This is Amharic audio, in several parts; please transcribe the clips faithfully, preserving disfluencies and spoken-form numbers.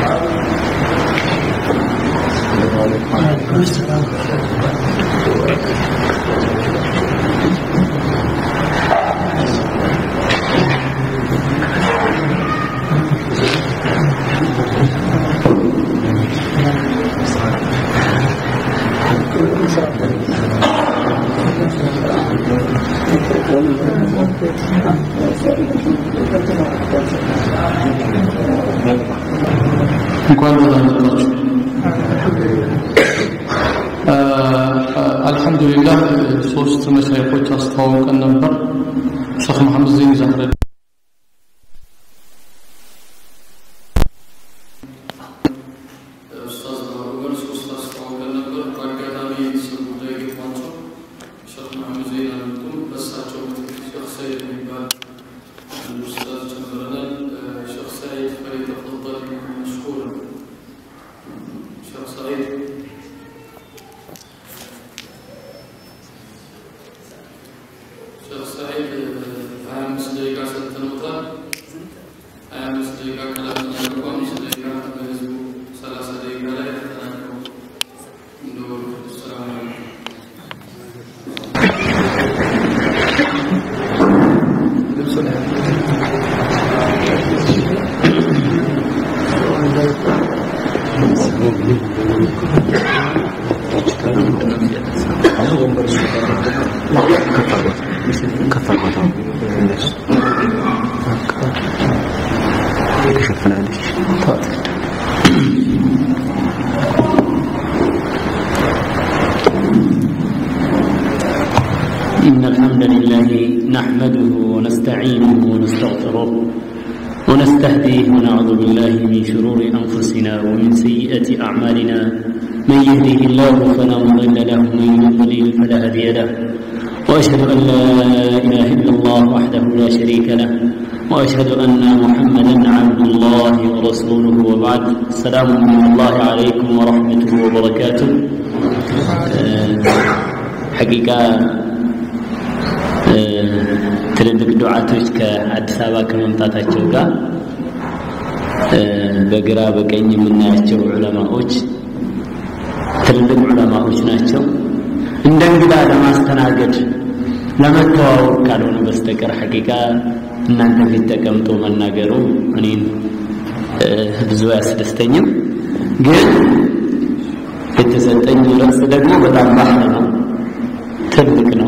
الحمد لله ሶስት መሳይኮች አስተዋውቀን ነበር ሼክ መሐመድ ዘይን ዛህረ إن الحمد لله نحمده ونستعينه ونستغفره ونستهديه ونعوذ بالله من شرور أنفسنا ومن سيئات أعمالنا من يهده الله فلا مضل له ومن يضلل فلا هادي له وأشهد أن لا إله إلا الله وحده لا شريك له وأشهد أن محمدا عبد الله ورسوله وبعد السلام الله عليكم ورحمته وبركاته حقيقة ትልልቅ ዱዓቶች ከአዲስ አበባ ከመምጣታቸው ጋር በግራ በቀኝ የምናያቸው ዑለማዎች ትልልቅ ዑለማዎች ናቸው እንደ እንግዳ ለማስተናገድ ለመተዋወቅ ካልሆነ በስተቀር ሐቂቃ እናንተ ፊት ተቀምጦ መናገሩ እኔን ብዙ ያስደስተኝም ግን የተሰጠኝ ርዕስ ደግሞ በጣም ባህል ነው ትልቅ ነው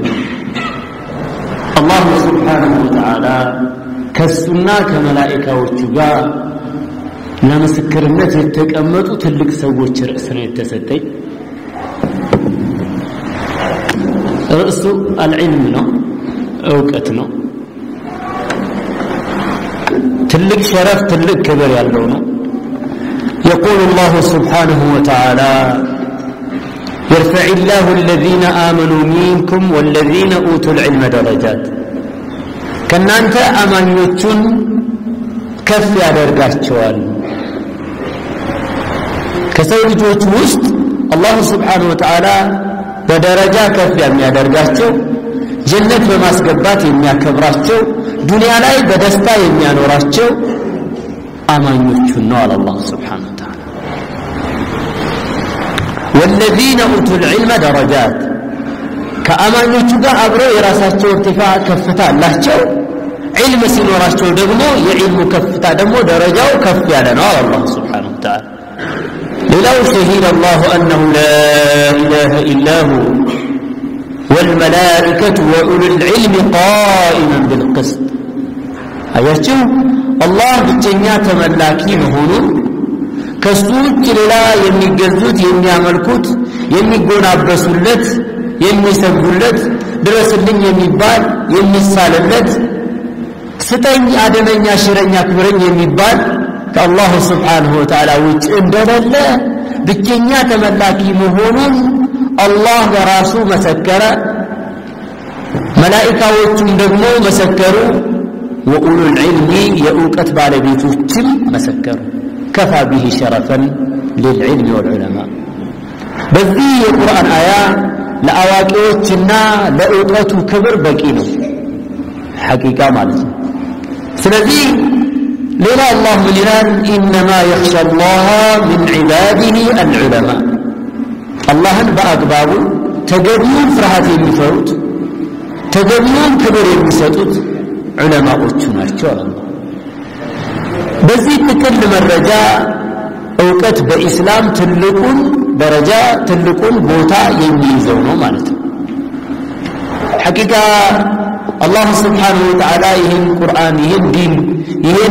الله سبحانه وتعالى كسنا كملائكة ጋር ለምስክርነት የተቀመጡ ትልቅ ሰዎች ርዕስ ነው የተሰጠኝ ርዕሱ العلم ነው ዕውቀት ነው ትልቅ ሸረፍ ትልቅ ክብር ያለው ነው يقول الله سبحانه وتعالى يرفع الله الذين آمنوا منكم والذين أوتوا العلم درجات كنانت أمانيوتون كف يادرقاتشوال كسوجوت وسط الله سبحانه وتعالى بدرجة كف يادرقاتشو جنة بماسقبات يمياكبراتشو دنيا لاي بدستا يميانوراتشو أمانيوتون نوال الله سبحانه وتعالى والذين أوتوا العلم درجات كأمانيوتو ጋር አብረው የራሳቸው ارتفاع ከፍታ አላቸው علم ሲኖራቸው ደግሞ የዕልሙ ከፍታ ደግሞ ደረጃው ከፍ ያለ ነው አላህ Subhanahu Wa Ta'ala ሌላው شهد الله أنه لا إله إلا هو والملائكة وأولو العلم قائما بالقسط አያችሁ አላህ ብቸኛ ተመላኪ መሆኑን ከሱት ሌላ የሚገዙት የሚያመልኩት የሚጎናበሱለት የሚሰግዱለት ድረስልኝ የሚባል የሚሳለለት ስተኝ አደነኛ ሽረኛ ክብረኝ የሚባል ከአላህ Subhanahu Wa Ta'ala ውጭ እንደሌለ ብቸኛ ተመላኪ መሆኑን አላህ በራሱ መሰከረ መላእክቶቹም ደግሞ መሰከሩ ወኡሉ العلم የእውቀት ባለቤቶችም መሰከሩ كفى به شرفا للعلم والعلماء بذي القرآن آية لأواقعنا لأوقات كبر بقينه حقيقة مالك سلذي ሌላ አላህ ምን ይላል إنما يخشى الله من عباده العلماء አላህን በአግባቡ ተገቢውን ፍርሃት የሚፈሩት ተገቢውን ክብር የሚሰጡት ዑለማዎቹ ናቸው አለ በዚህ ጥቅል መረጃ ዕውቀት በእስላም ትልቁን ደረጃ ትልቁን ቦታ የሚይዘው ነው ማለት ነው ሐቂቃ አላህ Subhanahu Wa Ta'ala ይህን ቁርአን ይህን ዲን ይህን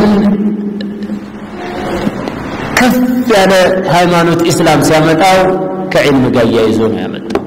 ከፍ ያለ ሃይማኖት እስላም ሲያመጣው ከዕልም ጋር ያይዞ ነው ያመጣው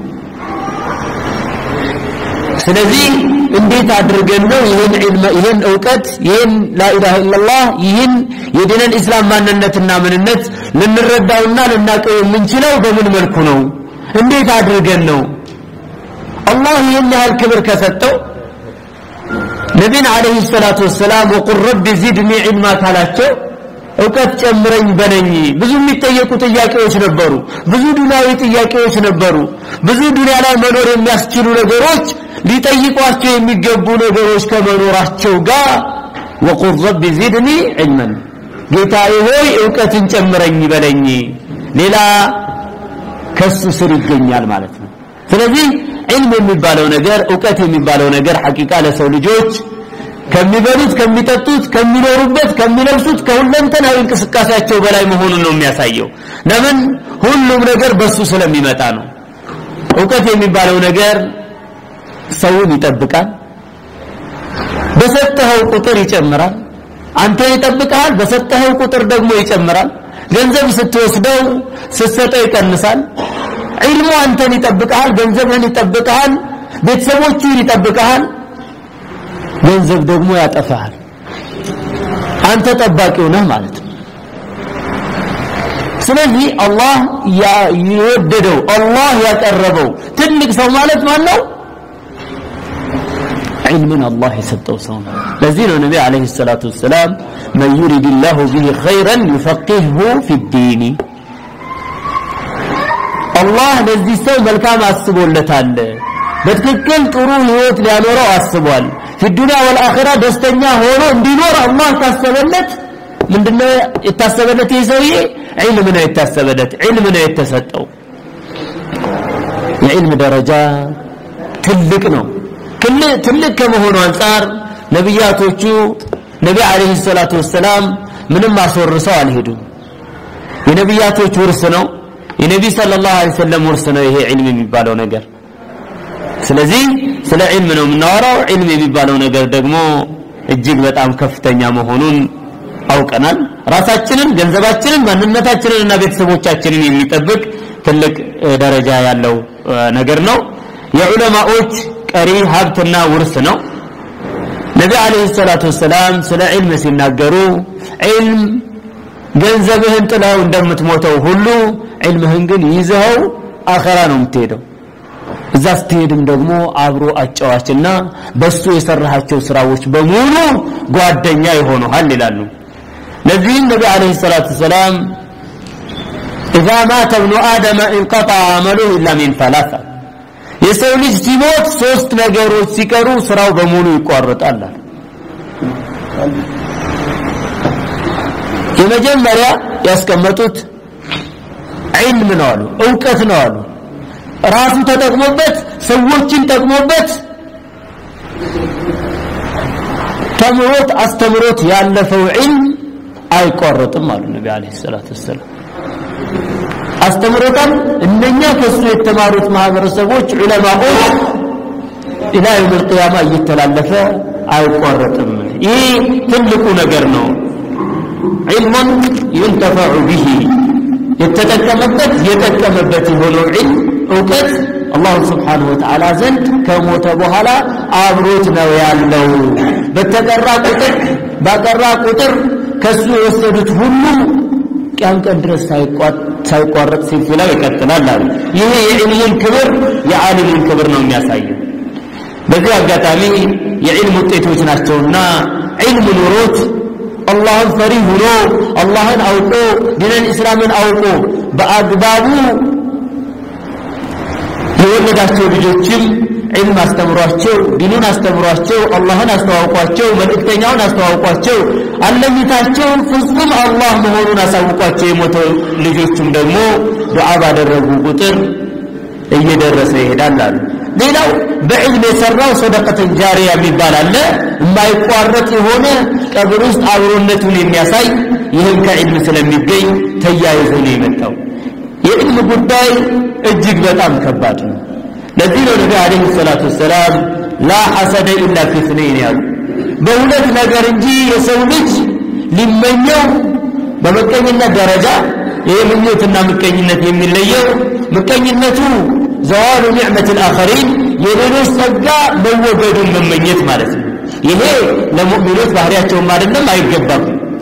ስለዚህ እንዴት አድርገን ነው ይህን ዒልም ይህን ዕውቀት ይህን ላኢላሃ ኢላላህ ይህን የዲነል እስላም ማንነትና ምንነት ልንረዳውና ልናቀው የምንችለው በምን መልኩ ነው እንዴት አድርገን ነው አላህ ይህን ያህል ክብር ከሰጠው ነብዩን አለይሂ ሰላቱ ወሰላም ወቁል ረቢ ዚድኒ ዒልማ ካላቸው ዕውቀት ጨምረኝ በለኝ ብዙ የሚጠየቁ ጥያቄዎች ነበሩ ብዙ ዱንያዊ ጥያቄዎች ነበሩ ብዙ ዱንያ ላይ መኖር የሚያስችሉ ነገሮች ሊጠይቋቸው የሚገቡ ነገሮች ከመኖራቸው ጋር ወቁል ረቢ ዚድኒ ዒልመን ጌታዬ ሆይ ዕውቀትን ጨምረኝ በለኝ ሌላ ከሱ ስር ይገኛል ማለት ነው ስለዚህ ዒልም የሚባለው ነገር ዕውቀት የሚባለው ነገር ሐቂቃ ለሰው ልጆች ከሚበሉት ከሚጠጡት ከሚኖሩበት ከሚለብሱት ከሁለንተናዊ እንቅስቃሴያቸው በላይ መሆኑን ነው የሚያሳየው ለምን ሁሉም ነገር በሱ ስለሚመጣ ነው ዕውቀት የሚባለው ነገር ሰውን ይጠብቃል በሰጠኸው ቁጥር ይጨምራል አንተ ይጠብቃል በሰጠኸው ቁጥር ደግሞ ይጨምራል ገንዘብ ስትወስደው ስትሰጠው ይቀንሳል ዒልሙ አንተን ይጠብቃል ገንዘብህን ይጠብቃል ቤተሰቦችህን ይጠብቃል ገንዘብ ደግሞ ያጠፋል አንተ ጠባቂው ነህ ማለት ነው ስለዚህ አላህ ይወደደው አላህ ያቀረበው ትልቅ ሰው ማለት ማን ነው ዒልምን አላህ የሰጠው ሰው ነው ለዚህ ነው ነብዩ አለይሂ ሰላቱ ወሰላም من يريد الله به خيرا يفقهه في الدين አላህ ለዚህ ሰው መልካም አስቦለታል በትክክል ጥሩ ህይወት ሊያኖረው አስቧል في الدنيا والاخره ደስተኛ ሆኖ እንዲኖር አላህ ታሰበለት ምንድነው የታሰበለት ይዘውዬ ዒልም ነው የታሰበለት ዒልም ነው የተሰጠው የዒልም ደረጃ ትልቅ ነው ትልቅ ከመሆኑ አንፃር ነብያቶቹ ነብዩ አለይሂ ሰላቱ ወሰላም ምንም አስወርሰው አልሄዱም የነብያቶች ውርስ ነው የነብዩ ሰለላሁ ዐለይሂ ወሰለም ውርስ ነው ይሄ ዒልም የሚባለው ነገር ስለዚህ ስለ ዒልም ነው የምናወራው ዒልም የሚባለው ነገር ደግሞ እጅግ በጣም ከፍተኛ መሆኑን አውቀናል ራሳችንን ገንዘባችንን ማንነታችንን እና ቤተሰቦቻችንን የሚጠብቅ ትልቅ ደረጃ ያለው ነገር ነው የዑለማዎች ቀሪ ሀብትና ውርስ ነው ነብዩ አለይሂ ሰላቱ ወሰላም ስለ ዒልም ሲናገሩ ዒልም ገንዘብህን ጥለው እንደምትሞተው ሁሉ ዒልምህን ግን ይዘው አኺራ ነው የምትሄደው እዛ ስትሄድም ደግሞ አብሮ አጫዋችና በሱ የሰራሃቸው ስራዎች በሙሉ ጓደኛ ይሆኑሃል ይላሉ ለዚህ ነብዩ አለይሂ ሰላቱ ወሰላም اذا مات ابن ادم انقطع عمله الا من ثلاثه የሰው ልጅ ሲሞት ሶስት ነገሮች ሲቀሩ ስራው በሙሉ ይቋረጣል የመጀመሪያ ያስቀመጡት ዒልም ነው አሉ ዕውቀት ነው አሉ ራሱ ተጠቅሞበት ሰዎችን ተጠቅሞበት ተምሮት አስተምሮት ያለፈው ዒልም አይቋረጥም አሉ ነብዩ አለይሂ ሰላቱ ወሰላም አስተምሮታል እነኛ ከሱ የተማሩት ማህበረሰቦች ዑለማዎች ኢላ የውም القيامه እየተላለፈ አይቋረጥም ይሄ ትልቁ ነገር ነው ዒልሙን ينتفع به የተጠቀመበት የተጠቀመበት የሆነው ዒልም ዕውቀት አላህ Subhanahu Wa Ta'ala ዘንድ ከሞተ በኋላ አብሮት ነው ያለው በተቀራ ቁጥር ባቀራ ቁጥር ከሱ የወሰዱት ሁሉ ቂያም ቀን ድረስ ሳይቋረጥ ሲልሲላ ይቀጥላል አሉ ይሄ የዒልሙን ክብር የዓሊሙን ክብር ነው የሚያሳየው በዚህ አጋጣሚ የዒልም ውጤቶች ናቸውና ዒልም ኑሮት አላህን ፈሪ ሆኖ አላህን አውቆ ዲነል እስላምን አውቆ በአግባቡ የወለዳቸው ልጆችም علم استمرواቸው ዲኑን አስተምሯቸው አላህን አስተዋውቋቸው መልእክተኛውን አስተዋውቋቸው አለኝታቸው ፍጹም አላህ መሆኑን አሳውቋቸው የሞተው ልጆችም ደግሞ ዱዓ ባደረጉ ቁጥር እየደረሰ ይሄዳል አሉ ሌላው በዕልም የሰራው ሰደቀተን ጃሪያ የሚባል አለ የማይቋረጥ የሆነ ቀብር ውስጥ አብሮነቱን የሚያሳይ ይህም ከዕልም ስለሚገኝ ተያይዞ ነው የመጣው የዕልም ጉዳይ እጅግ በጣም ከባድ ነው ለዚህ ነው ነብዩ አለይሂ ሰላቱ ሰላም ላ ሐሰደ ኢላ ፊ እثنين ያሉ በሁለት ነገር እንጂ የሰው ልጅ ሊመኘው በመቀኝነት ደረጃ የምኞትና ምቀኝነት የሚለየው ምቀኝነቱ زوال نعمة الآخرين የሌሎች ጸጋ መወገዱን መመኘት ማለት ነው ይሄ ለሙእሚኖች ባህሪያቸው አይደለም አይገባም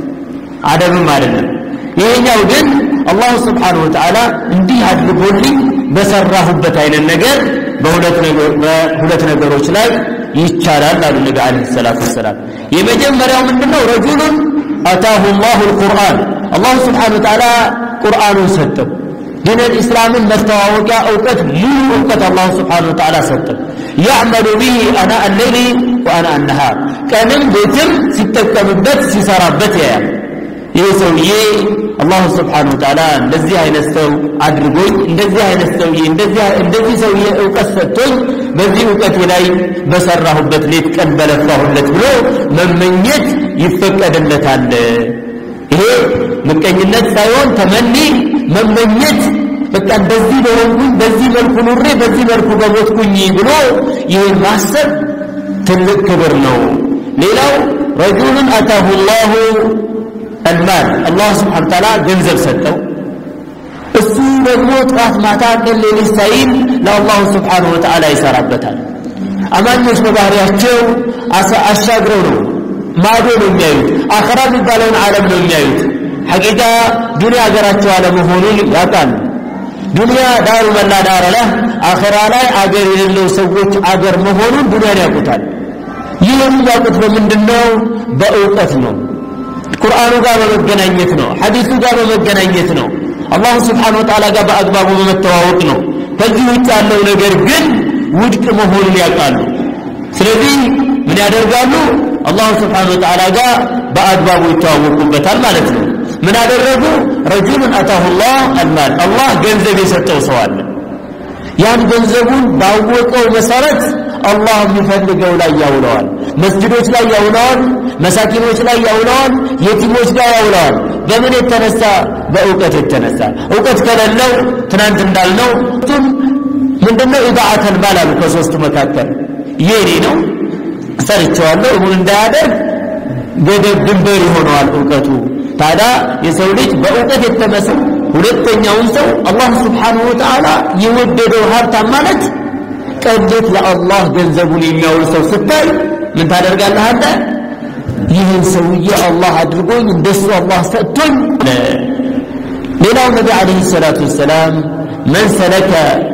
አደብም አይደለም ይሄኛው ግን አላህ Subhanahu Wa Ta'ala እንዲህ አድርጎልኝ በሰራሁበት አይነት ነገር በሁለት ነገር በሁለት ነገሮች ላይ ይቻላል አሉ ነብዩ አለይሂ ሰላቱ ሰላም የመጀመሪያው ምንድነው ረጁሉን አታሁ الله القرآن አላህ Subhanahu Wa Ta'ala ቁርአኑን ሰጠው دين الإسلام مستواوكا أوقات مو أوقات الله سبحانه وتعالى سطر يعمل به أنا الليل وأنا النهار كان بيتم ستة مبت سيساربت يا يسوي الله سبحانه وتعالى እንደዚህ አይነት ሰው አድርጎኝ እንደዚህ አይነት ሰው እንደዚህ እንደዚህ ሰው እውቀት ሰጥቶኝ በዚህ እውቀት ላይ በሰራሁበት ሌት ቀን በለፋሁለት ብሎ መመኘት ይፈቀድለታል ይሄ ምቀኝነት ሳይሆን ተመኒ መመኘት በቃ እንደዚህ በሆንኩኝ በዚህ መልኩ ኑሬ በዚህ መልኩ በሞትኩኝ ብሎ ይሄን ማሰብ ትልቅ ክብር ነው ሌላው ረጁሉን አታሁ الله المال الله سبحانه وتعالى ገንዘብ ሰጠው እሱ ደግሞ ጧት ማታ ለሌሊ ሳይል ለአላህ Subhanahu Wa Ta'ala ይሰራበታል አማኞች በባህሪያቸው አሻግረው ነው ማዶ ነው የሚያዩት አኺራ የሚባለውን ዓለም ነው የሚያዩት ሐቂቃ ዱንያ ሀገራቸው አለመሆኑን ያውቃሉ ዱንያ ዳሩ መላ ዳር ላይ አኺራ ላይ አገር የሌለው ሰዎች አገር መሆኑን ዱንያን ያውቁታል ይህን ያውቁት በምንድነው በእውቀት ነው ቁርአኑ ጋር በመገናኘት ነው ሐዲሱ ጋር በመገናኘት ነው አላህ Subhanahu Wa Ta'ala ጋር በአግባቡ በመተዋወቅ ነው ከዚህ ውጭ ያለው ነገር ግን ውድቅ መሆኑን ያውቃሉ ስለዚህ ምን ያደርጋሉ አላህ Subhanahu Wa Ta'ala ጋር በአግባቡ ይተዋወቁበታል ማለት ነው ምን አደረጉ ረጁሉን አታሁ الله المال الله ገንዘብ የሰጠው ሰው አለ ያን ገንዘቡን ባወቀው መሰረት አላህ የሚፈልገው ላይ ያውለዋል መስጊዶች ላይ ያውለዋል መሳኪኖች ላይ ያውለዋል የቲሞች ላይ ያውለዋል በምን የተነሳ በእውቀት የተነሳ እውቀት ከሌለው ትናንት እንዳልነው ምንድነው ኢዳዓተል ማል አሉ ከሶስቱ መካከል የኔ ነው ሰርቻለሁ ምን እንዳያደርግ ገደብ ድንበር ይሆነዋል እውቀቱ ታዲያ የሰው ልጅ በእውቀት የተመሰ ሁለተኛውን ሰው አላህ Subhanahu Wa Ta'ala የወደደው ሀብታም ማለት ቀንጀት ለአላህ ገንዘቡን የሚያውል ሰው ስታይ ምን ታደርጋለህ አንተ ይህን ሰውዬ አላህ አድርጎኝ እንደሱ አላህ ሰጥቶኝ ሌላው ነብዩ አለይሂ ሰላቱ ሰላም من سلك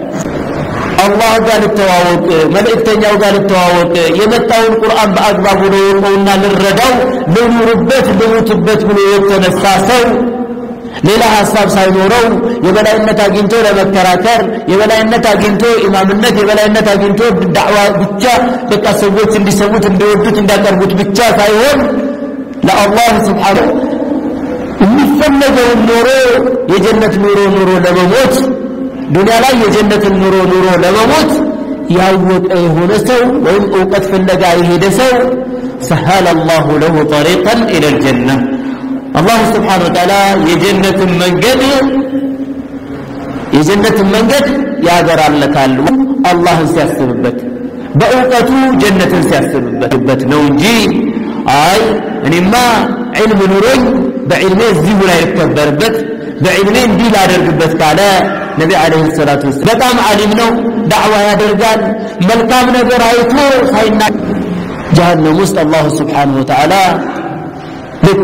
الله قال التواوق ملائكتኛው ጋር ተዋወቀ የመጣውን ቁርአን በአግባቡ ለውና ለረዳው ለኑርበት ለሙትበት ብሎ የተነሳ ሰው ሌላ ሐሳብ ሳይኖረው የበላይነት አግኝቶ ለመከራከር የበላይነት አግኝቶ ኢማምነት የበላይነት አግኝቶ ዳዕዋ ብቻ በቃ ሰዎች እንዲሰሙት እንዲወዱት እንዳቀርቡት ብቻ ሳይሆን ለአላህ Subhanahu የሚፈለገው ኑሮ የጀነት ኑሮ ኑሮ ለመሞት ዱንያ ላይ የጀነት ኑሮ ኑሮ ለመሞት ያወቀ የሆነ ሰው ወይም እውቀት ፍለጋ የሄደ ሰው سهل الله له طريقا الى الجنه الله سبحانه وتعالى የጀነት መንገድ የጀነት መንገድ ያገራለታል አላህን ሲያስብበት በእውቀቱ ጀነትን ሲያስብበት ነው እንጂ አይ እኔማ ዒልም ኑሮኝ በዒልሜ እዚሁ ላይ ይከበርበት በዒልሜ እንዲህ ላደርግበት ካለ ነብዩ አለይሂ ሰላቱ ወሰለም በጣም ዓሊም ነው ዳዕዋ ያደርጋል መልካም ነገር አይቶ ሳይና ጀሃነም ውስጥ አላህ Subhanahu Wa Ta'ala ልክ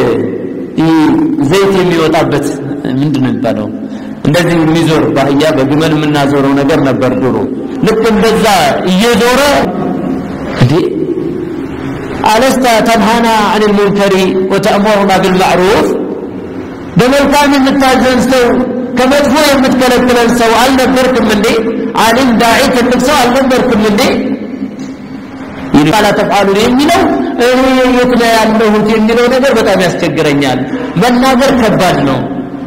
ዘይት የሚወጣበት ምንድነው የሚባለው እንደዚህ የሚዞር ባህያ በግመል የምናዞረው ነገር ነበር ድሮ ልክ እንደዛ እየዞረ እንዴ አለስታ ተንሃና عن المنكر وتأمرنا بالمعروف በመልካም የምታዘን ሰው ከመጥፎ የምትከለክለን ሰው አልነበርክም እንዴ ዓሊም ዳዒ ትልቅ ሰው አልነበርክም እንዴ ይላል ተፋሉ የሚለው እኔ የት ላይ ያለሁት የሚለው ነገር በጣም ያስቸግረኛል መናገር ከባድ ነው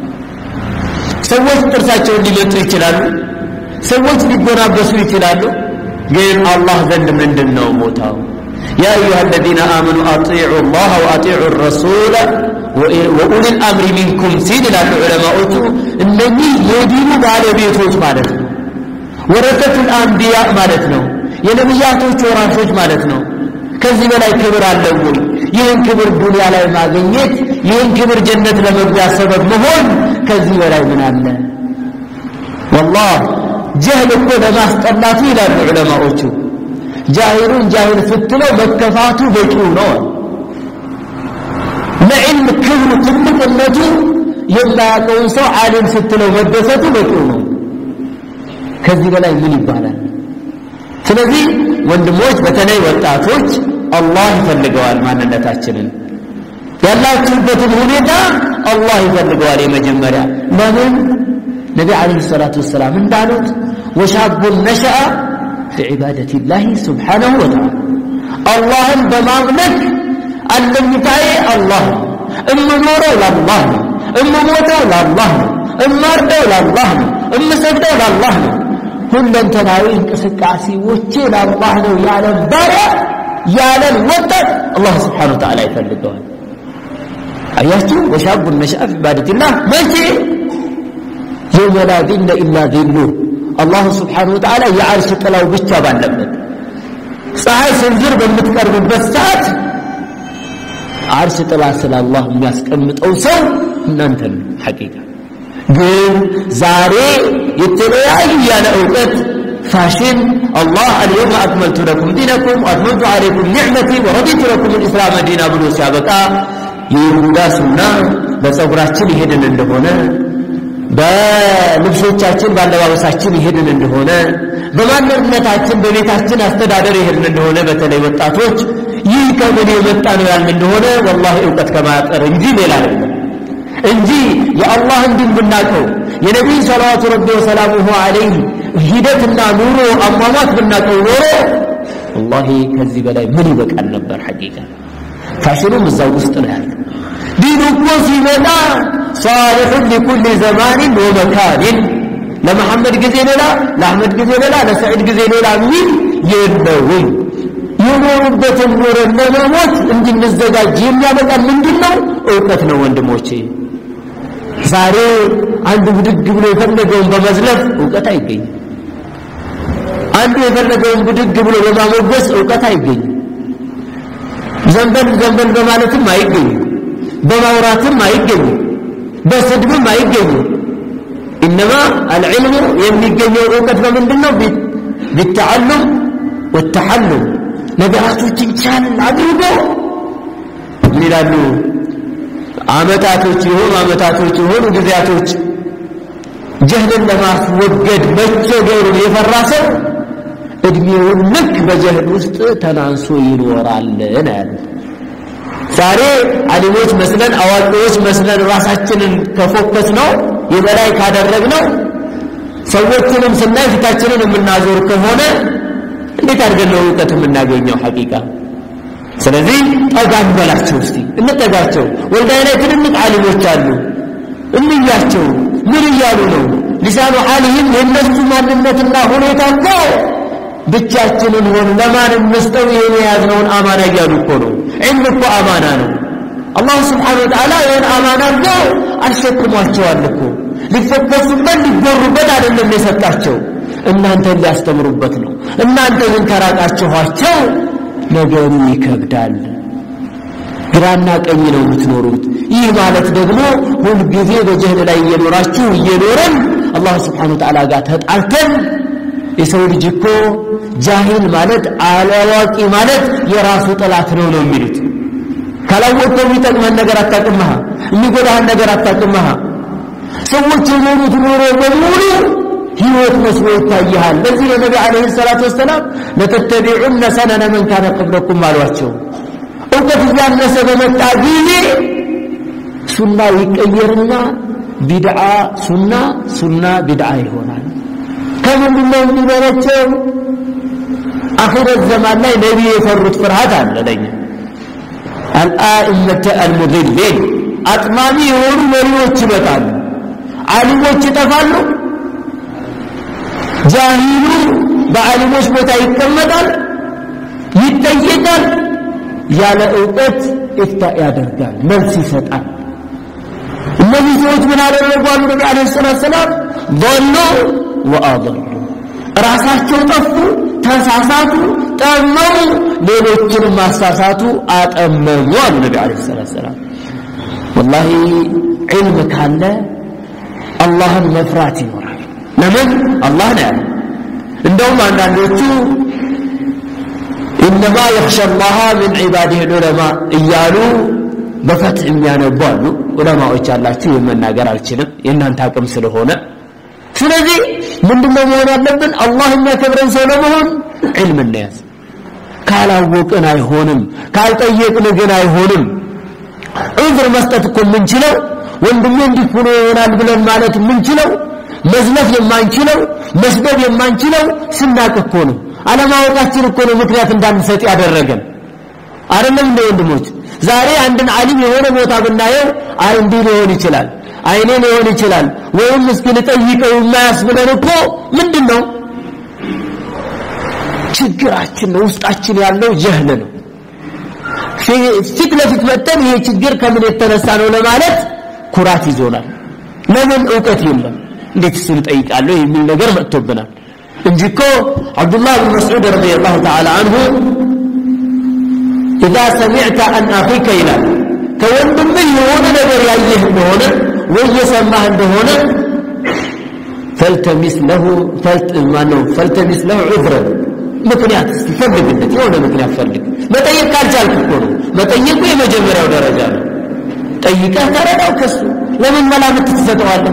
ሰዎች ጥርሳቸውን ሊለጡ ይችላሉ ሰዎች ሊጎናበሱ ይችላሉ ግን አላህ ዘንድ ምንድነው ቦታው يا أيها الذين آمنوا أطيعوا الله وأطيعوا الرسول وأولي الأمر منكم سيد العلماء إنني يدين على بيتوش مالتنا ورثة الأنبياء مالتنا ينبياتوش ورانشوش مالتنا كذب لا يكبر على الأول ينكبر الدنيا لا يماغنيت ينكبر جنة لمبدأ سبب مهون كذب لا يمن الله والله جهل كل ما استطلعت إلى العلماء جاهلون جاهل فتلو مكفاتو بيكونون لعلم كبر تلك النجو يلا يقول عالم فتلو مدفتو بيكونون كذب لا يمن يبالا ስለዚህ ወንድሞች በተለይ ወጣቶች አላህ ይፈልገዋል ማንነታችንን ያላችሁበትን ሁኔታ አላህ ይፈልገዋል የመጀመሪያ ለምን ነብዩ አለይሂ ሰላቱ ወሰለም እንዳሉት ወሻቡ ነሻ في عبادة الله سبحانه وتعالى الله بماملك اللمتاي الله ام نورو لله ام موتو لله ام مردو لله ام سجدو لله ሁሉም ተናዊ እንቅስቃሴዎች ለአላህ ነው ያለ ባሪያ ያለ ወጣት አላህ Subhanahu Wa Ta'ala ይፈልገዋል አያችሁ ወሻቡ ነሻፍ ባደትላህ መቼ የወላዲን ኢላ ዲሉ አላህ Subhanahu Wa Ta'ala የአርሽ ጥላው ብቻ ባለበት ፀሐይ ስንዝር በምትቀርብበት ሰዓት አርሽ ጥላ ስለ አላህ የሚያስቀምጠው ሰው እናንተን ሐቂቃ ግን ዛሬ የተለያዩ ያለ ዕውቀት ፋሽን አላህ اليوم اكملت لكم دينكم واتممت عليكم نعمتي ورضيت لكم الاسلام دينا ብሎ ሲያበቃ ይሁዳ ሱና በፀጉራችን ይሄድን እንደሆነ በልብሶቻችን ባለባበሳችን ይሄድን እንደሆነ በማንነታችን በቤታችን አስተዳደር ይሄድን እንደሆነ በተለይ ወጣቶች ይህ ከምን የመጣ ነው ያልን እንደሆነ والله ዕውቀት ከማጠር እንጂ ሌላ አይደለም እንጂ የአላህን ዲን ብናቀው የነብዩ ሰለላሁ ዐለይሂ ወሰለም ዐለይሂ ሂደትና ኑሮ አማማት ብናቀው ኖሮ والله ከዚህ በላይ ምን ይበቃል ነበር ሐቂቃ ፋሽኑም እዛው ውስጥ ነው ያለው ዲኑ እኮ ሲመጣ صالح لكل زمان ومكان ለመሐመድ ጊዜ ሌላ ለአህመድ ጊዜ ሌላ ለሰዒድ ጊዜ ሌላ ምን የለውም የኖሩበትን ኑሮ ለመሞት እንድንዘጋጅ የሚያበቃ ምንድነው ዕውቀት ነው ወንድሞቼ ዛሬ አንዱ ብድግ ብሎ የፈለገውን በመዝለፍ ዕውቀት አይገኝ አንዱ የፈለገውን ብድግ ብሎ በማሞገስ ዕውቀት አይገኝ ዘንበል ዘንበል በማለትም አይገኝ በማውራትም አይገኝ በስድብም አይገኝ انما العلم የሚገኘው ዕውቀት በምንድነው بالتعلم والتحلم ነቢያቶችን ቻል አድርጎ ይላሉ አመታቶች ይሁን አመታቶች ይሁን ጊዜያቶች ጀህልን ለማስወገድ መቸገሩን የፈራሰው እድሜውን ልክ በጀህል ውስጥ ተናንሶ ይኖራል ነው ዛሬ አሊሞች መስለን አዋቂዎች መስለን ራሳችንን ከፎከስ ነው የበላይ ካደረግነው ሰዎችንም ስናይ ፊታችንን የምናዞር ከሆነ እንዴት አድርገን ነው ዕውቀት የምናገኘው ሐቂቃ ስለዚህ ጠጋን በላቸው እስቲ እንጠጋቸው ወልዳይ ላይ ትልልቅ ዓሊሞች አሉ እንያቸው ምን ይያሉ ነው ሊሳኑ ሐሊህም የነሱ ማንነትና ሁኔታ ነው ብቻችንን ሆነ ለማን መስጠው የያዝነውን አማና ያሉ እኮ ነው ዒልም እኮ አማና ነው አላህ Subhanahu Wa Ta'ala ይህን አማና ነው አሸክሟቸዋል እኮ ሊፈከሱበት ሊጎሩበት አይደለም የሰጣቸው እናንተ ሊያስተምሩበት ነው እናንተ ግን ተራቃችኋቸው ነገሩ ይከብዳል ግራና ቀኝ ነው የምትኖሩት ይህ ማለት ደግሞ ሁሉ ጊዜ በጀህል ላይ እየኖራችሁ እየኖረን አላህ Subhanahu Wa Ta'ala ጋር ተጣልተን የሰው ልጅ እኮ ጃሂል ማለት አላዋቂ ማለት የራሱ ጠላት ነው ነው የሚሉት ካላወቀው የሚጠቅመን ነገር አታውቅምህ የሚጎዳህን ነገር አታውቅምህ ሰዎች የኖሩት ኑሮ በሙሉ ህይወት መስሎ ይታያል ለዚህ ነብዩ አለይሂ ሰላቱ ወሰለም ለተተቢዑን ሰነነ من كان قبلكم አሏቸው ዕውቀት ያነሰ በመጣ ጊዜ ሱናው ይቀየርና ቢድዓ ሱና ሱና ቢድዓ ይሆናል ከምንድነው የሚበረቸው አኺር ዘማን ላይ ነብይ የፈሩት ፍርሃት አለ ለኛ الائمه المضلين አጥማሚ የሆኑ መሪዎች ይመጣሉ ዓሊሞች ይጠፋሉ ጃሂሉ በዓሊሞች ቦታ ይቀመጣል ይጠየቃል ያለ ዕውቀት ኢፍታ ያደርጋል መልስ ይሰጣል እነዚህ ሰዎች ምን አደረጉ አሉ ነብዩ አለይሂ ሰላም ضلوا واضلوا ራሳቸው ጠፉ ተሳሳቱ ጠመሙ ሌሎችን ማሳሳቱ አጠመሙ አሉ ነብዩ አለይሂ ሰላም والله علم ካለ አላህን መፍራት ይኖራል ለምን አላህ ነው እንደውም አንዳንዶቹ انما يخشى الله من عباده العلماء እያሉ በፈትህ የሚያነባሉ ዑለማዎች አላችሁ የመናገር አልችልም የእናንተ አቅም ስለሆነ ስለዚህ ምንድነው መሆን ያለብን አላህ የሚያከብረን ሰው ለመሆን علم الناس ካላወቅን አይሆንም ካልጠየቅን ግን አይሆንም ዑዝር መስጠት እኮ ምንችለው ወንድሜ እንዲሆነ ይሆናል ብለን ማለት ምንችለው መዝለፍ የማንችለው መስደብ የማንችለው ስናቅ እኮ ነው አለማወቃችን እኮ ነው ምክንያት እንዳንሰጥ ያደረገን አይደለም እንደ ወንድሞች ዛሬ አንድን ዓሊም የሆነ ቦታ ብናየው አይ እንዲህ ሊሆን ይችላል አይኔ ሊሆን ይችላል ወይም እስኪ ልጠይቀው የማያስብለን እኮ ምንድነው ችግራችን ነው ውስጣችን ያለው ጀህል ነው ፊት ለፊት መተን ይሄ ችግር ከምን የተነሳ ነው ለማለት ኩራት ይዞናል ለምን ዕውቀት የለም እንዴት እሱን ጠይቃለሁ የሚል ነገር መጥቶብናል እንጂ እኮ አብዱላህ ብን መስዑድ ረዲየላሁ ተዓላ አንሁ إذا سمعت عن أخيك إلى كوندم يهون نجر يأيه እንደሆነ ويسماه እንደሆነ فالتمس له فلت ما نو فالتمس له عذرا ምክንያት ፈልግለት የሆነ ምክንያት ፈልግ መጠየቅ ካልቻልክ እኮ ነው መጠየቁ የመጀመሪያው ደረጃ ነው ጠይቀህ ተረዳው ከሱ ለምን መላምት ትሰጠዋለህ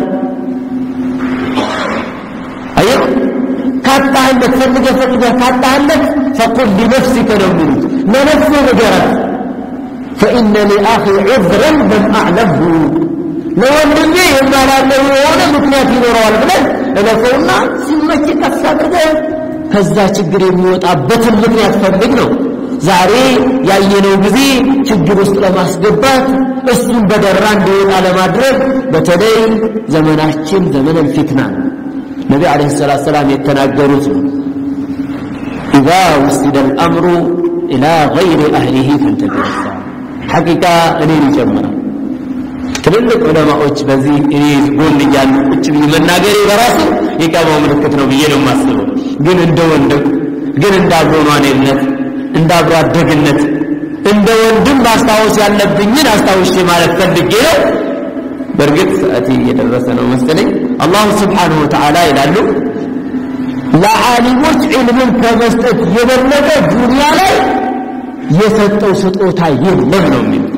አየህ ካጣህለት ፈልገህ ፈልገህ ካጣህለት فقل لنفسك نمت لنفسه نجرت فإن لأخي عذرا لم أعلمه لو أنني ما لا يوانا مكنيات ينوروا البلد لنفونا سمك كفاكده ከዛ ችግር የሚወጣበት ምክንያት ፈልግ ነው ዛሬ ያየነው ጊዜ ችግር ውስጥ ለማስገባት እሱን በደራ እንዲወጣ ለማድረግ በተለይ ዘመናችን ዘመን الفتنة ነብዩ አለይሂ ሰላቱ ሰላም የተናገሩት إذا وصل الأمر إلى غير أهله فانتبه حقيقة እኔ ይጀምራ ትልልቅ ዑለማዎች በዚህ እኔ ጎን ይያሉ እጭ መናገር በራሱ የቀባው ምልክት ነው ብዬ ነው ማስበው ግን እንደ ወንድም ግን እንዳብሮኗነት እንዳብሮ አደግነት እንደ ወንድም ማስታወስ ያለብኝን አስታውሼ ማለት ፈልጌ ነው በርግጥ ሰዓት እየደረሰ ነው መሰለኝ አላህ Subhanahu Wa Ta'ala ይላሉ ለዓሊሞች ዒልምን ከመስጠት የበለጠ ዱንያ ላይ የሰጠው ስጦታ የለም ነው የሚሉት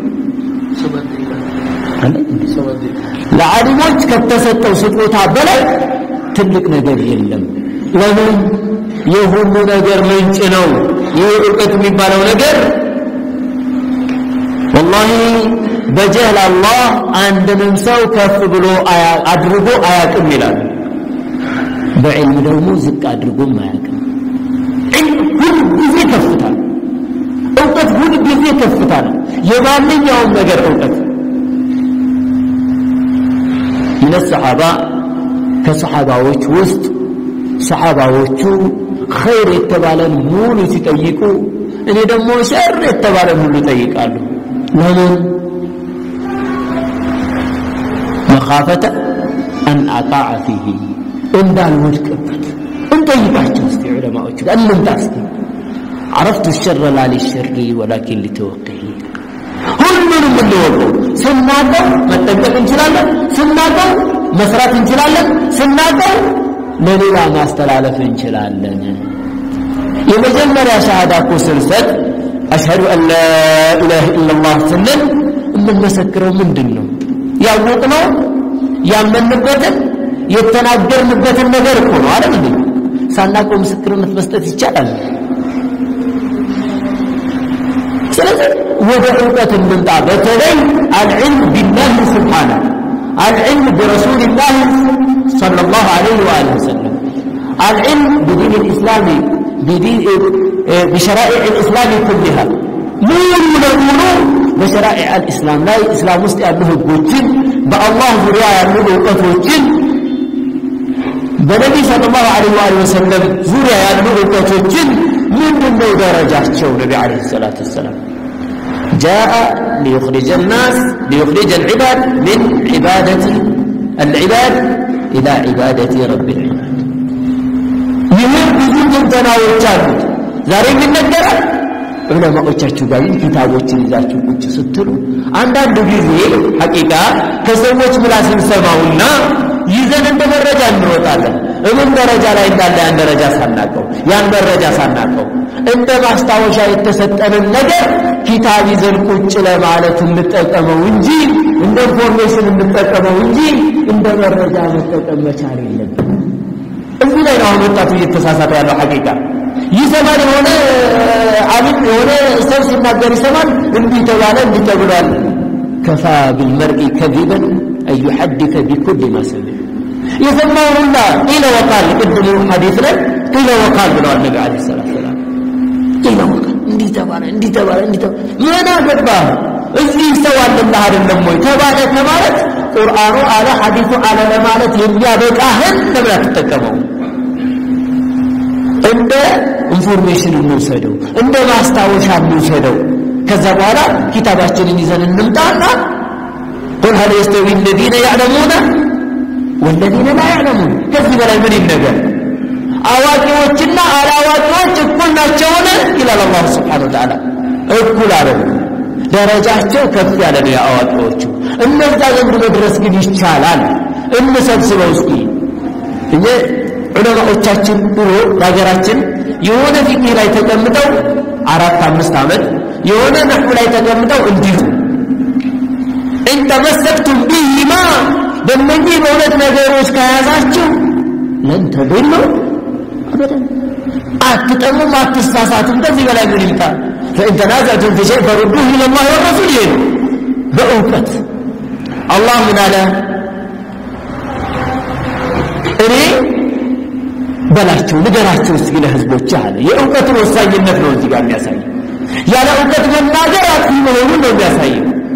ለዓሊሞች ከተሰጠው ስጦታ በላይ ትልቅ ነገር የለም ለምን የሁሉ ነገር ምንጭ ነው ይህ ዕውቀት የሚባለው ነገር والله በጀህል አላህ አንድንም ሰው ከፍ ብሎ አድርጎ አያውቅም ይላል በዕልም ደግሞ ዝቅ አድርጎ አያውቅም ሁሉ ጊዜ ከፍታል ዕውቀት ሁሉ ጊዜ ከፍታል የማንኛውም ነገር ዕውቀት من الصحابة كصحاباዎች ውስጥ ሰሃባዎቹ ኸይር የተባለን ሙሉ ሲጠይቁ እኔ ደግሞ ሸር የተባለን ሙሉ ጠይቃሉ ለምን مخافة أن أقع فيه እንዳል ወድቅበት እንጠይቃቸው እስቲ ዑለማዎች ጋር እንምጣስቲ عرفت الشر لا للشر ولكن لتوقيه ሁሉንም እንደወቀው ስናቀው መጠንቀቅ እንችላለን ስናቀው መስራት እንችላለን ስናቀው ለሌላ ማስተላለፍ እንችላለን የመጀመሪያ ሸሃዳ እኮ ስንሰጥ አሽሀዱ አን ላ ኢላሃ ኢላላህ ስንል የምንመሰክረው ምንድነው ያወቅነው ያመንበትን የተናገርንበትን ነገር እኮ ነው አይደል እንዴ ሳናቀው ምስክርነት መስጠት ይቻላል ስለዚህ ወደ ዕውቀት እንምጣ በተለይ العلم بالله سبحانه العلم برسول الله صلى الله عليه وآله وسلم العلم بدين الإسلام بدين بشرائع الإسلام كلها مولو نقولو بشرائع الإسلام لا الإسلام مستقبله بوجين بالله ذريا يعمله قطوجين بنبي صلى الله عليه وآله وسلم ذريا يعمله قطوجين من من درجات شو نبي عليه الصلاة والسلام جاء ليخرج الناس ليخرج العباد من عبادة العباد إلى عبادة رب العباد يمر بذنب تناوشات زاري من الدرع علماء وچاچو ጋር ኪታቦችን ይዛችሁ ቁጭ ስትሉ አንዳንድ ጊዜ ሐቂቃ ከሰዎች ምላስ እንሰማውና ይዘን እንደ መረጃ እንሮጣለን እምን ደረጃ ላይ እንዳለ ያን ደረጃ ሳናቀው ያን ደረጃ ሳናቀው እንደ ማስታወሻ የተሰጠንን ነገር ኪታብ ይዘን ቁጭ ለማለት እንጠቀመው እንጂ እንደ ኢንፎርሜሽን እንጠቀመው እንጂ እንደ መረጃ መጠቀም መቻል የለብንም እዚህ ላይ ነው ወጣቱ እየተሳሳተ ያለው ሐቂቃ ይሰማል ሆነ ዓለም ሆነ ሰው ሲናገር ይሰማል እንዲህ ተባለ እንዲህ ተብሏል ከፋ بالمرء كذبا أن يحدث بكل ما سمع يسمعون قيل وقال قدم الحديث له قيل وقال ብለዋል النبي عليه الصلاة والسلام قيل وقال እንዲህ ተባለ እንዲህ ተባለ እንዲህ ተባለ ምን አገባ እዚህ ሰው አለላህ አይደለም ወይ ተባለ ተባለ ቁርአኑ አለ ሐዲሱ አለ ለማለት የሚያበቃህን ለምን አትጠቀመው እንደ ኢንፎርሜሽን እንውሰደው እንደ ማስታወሻ እንውሰደው ከዛ በኋላ ኪታባችንን ይዘን እንምጣና قل هل يستوي الذين يعلمون والذين لا يعلمون ከዚህ በላይ ምን ይነገር አዋቂዎችና አላዋቂዎች እኩል ናቸው ይላል አላህ Subhanahu Wa Ta'ala እኩል አይደለም ደረጃቸው ከፍ ያለ ነው ያዋቂዎቹ እነዛ ዘንድ መድረስ ግን ይቻላል እንሰብስበው እስኪ እኔ ዑለማዎቻችን ድሮ ሀገራችን የሆነ ፊቅህ ላይ ተቀምጠው አራት አምስት አመት የሆነ ነህው ላይ ተቀምጠው እንዲሁ እንተመሰክቱም ቢሂማ በእነዚህ በሁለት ነገሮች ከያዛችሁ ለን ተድሉ አበደን አትጠሙም አትሳሳቱም ከዚህ በላይ ምን ይምጣ فإن تنازعتم في شيء فردوه إلى الله والرسول بأوقات الله من على እኔ በላቸው ንገራቸው እስኪ ለህዝቦች አለ የእውቀትን ወሳኝነት ነው እዚህ ጋር የሚያሳይ ያለ እውቀት መናገር አጥፊ መሆኑን ነው የሚያሳይ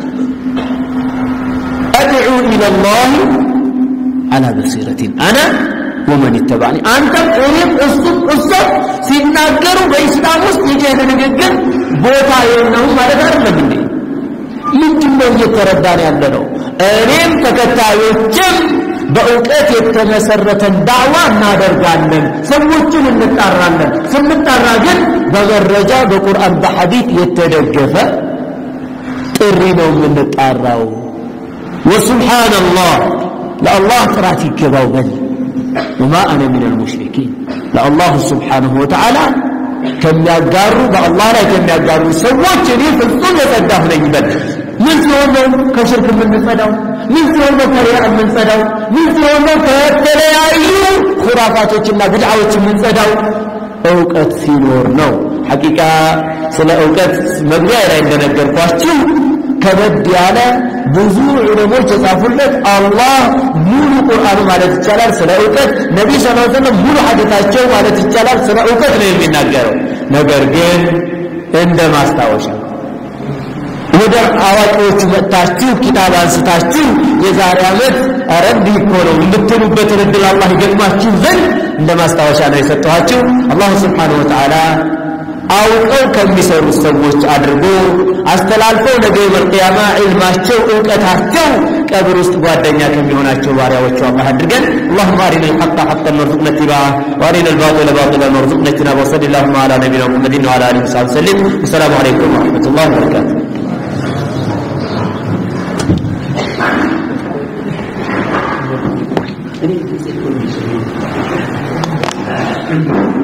أدعو إلى الله على بصيرة أنا ومن اتبعني أنت قريب أصدق أصدق سيناقروا بإسلام وسيجيه نجد بوتا يونهم على دار لبني من جمع يترداني عندنا أريم تكتاوي በእውቀት የተመሰረተ ዳዋ እናደርጋለን ሰዎችን እንጣራለን ስንጣራ ግን በመረጃ በቁርአን በሐዲስ የተደገፈ ጥሪ ነው የምንጣራው ወሱብሃንአላህ ለአላህ ጥራት ይገባው በል وما انا من المشركين ለአላህ Subhanahu Wa Ta'ala ከሚያጋሩ በአላህ ላይ ከሚያጋሩ ሰዎች እኔ ፍጹም የጸዳሁ ነኝ በል ምን ሲሆን ከሽርክ የምንጸዳው ምን ሲሆን ከሪያ የምንጸዳው ምን ሲሆን ከተለያዩ ኹራፋቶችና ቢድዓዎች የምንጸዳው እውቀት ሲኖር ነው ሐቂቃ ስለ እውቀት መግቢያ ላይ እንደነገርኳችሁ ከበድ ያለ ብዙ ዑለሞች የጻፉለት አላህ ሙሉ ቁርአኑ ማለት ይቻላል ስለ እውቀት ነብይ ሰለላሁ ዐለይሂ ወሰለም ሙሉ ሐዲታቸው ማለት ይቻላል ስለ እውቀት ነው የሚናገረው ነገር ግን እንደ ማስታወሻ ወደ አዋቂዎች መጣችሁ ኪታብ አንስታችሁ የዛሬ አመት አረንዲ ኮለው እንድትሉበት እድል አላህ ይገጥማችሁ ዘንድ እንደ ማስታወሻ ነው የሰጠኋችሁ አላህ Subhanahu Wa Ta'ala አውቀው ከሚሰሩ ሰዎች አድርጎ አስተላልፈው ነገ በቂያማ ዒልማቸው እውቀታቸው ቀብር ውስጥ ጓደኛ ከሚሆናቸው ባሪያዎቹ አላህ አድርገን اللهم ارنا الحق حقا وارزقنا اتباعه وارنا الباطل باطلا وارزقنا اجتنابه وصلى اللهم على نبينا محمد وعلى اله وصحبه وسلم والسلام عليكم ورحمه الله وبركاته Thank you.